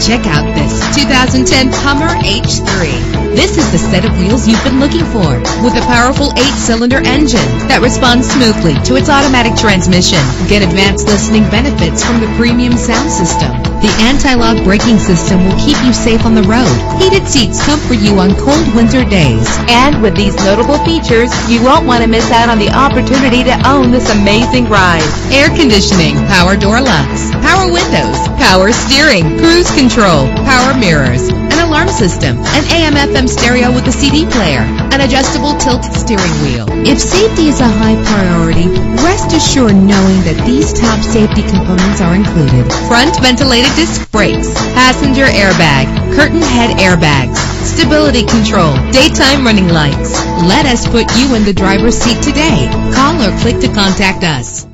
Check out this 2010 Hummer H3. This is the set of wheels you've been looking for, with a powerful 8-cylinder engine that responds smoothly to its automatic transmission. Get advanced listening benefits from the premium sound system. The anti-lock braking system will keep you safe on the road. Heated seats comfort you on cold winter days. And with these notable features, you won't want to miss out on the opportunity to own this amazing ride. Air conditioning, power door locks, power windows, power steering, cruise control, power mirrors, an alarm system, an AM/FM stereo with a CD player, an adjustable tilt steering wheel. If safety is a high priority, rest assured knowing that these top safety components are included. Front ventilated disc brakes, passenger airbag, curtain head airbags, stability control, daytime running lights. Let us put you in the driver's seat today. Call or click to contact us.